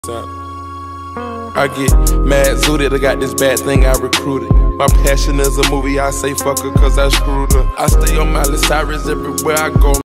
I get mad zooted, I got this bad thing I recruited. My passion is a movie, I say fuck her cause I screwed her. I stay on Miley Cyrus everywhere I go.